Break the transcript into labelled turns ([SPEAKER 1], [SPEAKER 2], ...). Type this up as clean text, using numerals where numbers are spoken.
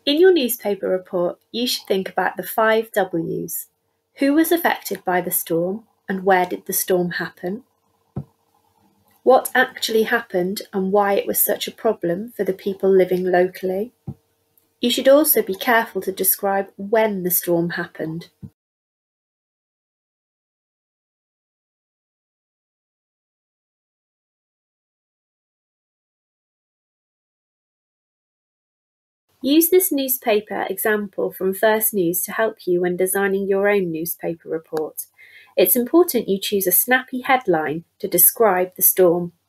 [SPEAKER 1] In your newspaper report, you should think about the 5 W's. Who was affected by the storm and where did the storm happen? What actually happened and why it was such a problem for the people living locally? You should also be careful to describe when the storm happened. Use this newspaper example from First News to help you when designing your own newspaper report. It's important you choose a snappy headline to describe the storm.